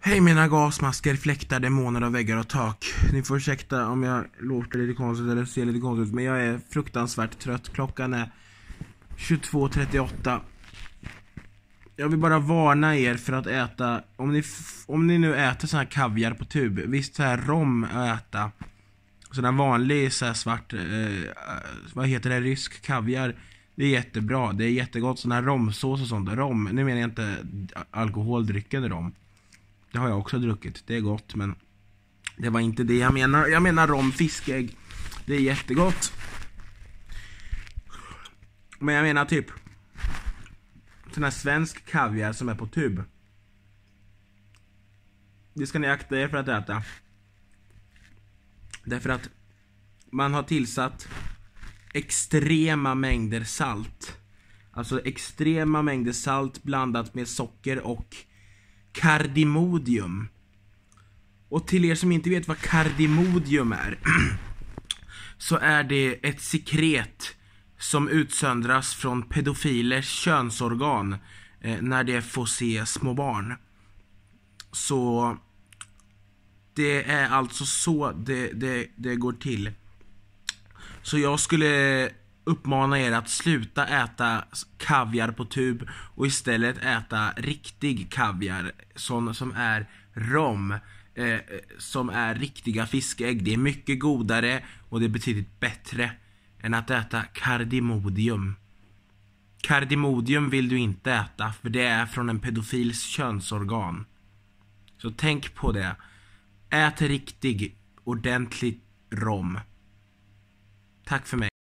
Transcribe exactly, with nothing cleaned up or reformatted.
Hej mina gasmasker, fläktar, demoner och väggar och tak. Ni får ursäkta om jag låter lite konstigt eller ser lite konstigt ut, men jag är fruktansvärt trött. Klockan är tjugotvå trettioåtta. Jag vill bara varna er för att äta, om ni, om ni nu äter sån här kaviar på tub, visst så här rom att äta. Sån här vanlig så här svart, eh, vad heter det, rysk kaviar. Det är jättebra, det är jättegott, sån här romsås och sånt. Rom, nu menar jag inte alkoholdrycken rom. Det har jag också druckit, det är gott, men det var inte det jag menar. Jag menar rom, fiskägg, det är jättegott. Men jag menar typ sån här svensk kaviar som är på tub. Det ska ni akta er för att äta. Därför att man har tillsatt extrema mängder salt. Alltså extrema mängder salt blandat med socker och kardemodium. Och till er som inte vet vad kardemodium är, så är det ett sekret som utsöndras från pedofilers könsorgan eh, när de får se små barn. Så det är alltså så det, det, det går till. Så jag skulle uppmana er att sluta äta kaviar på tub och istället äta riktig kaviar, sån som är rom, eh, som är riktiga fiskägg. Det är mycket godare och det är betydligt bättre än att äta kardemodium. Kardemodium vill du inte äta, för det är från en pedofils könsorgan. Så tänk på det. Ät riktig, ordentlig rom. Tack för mig.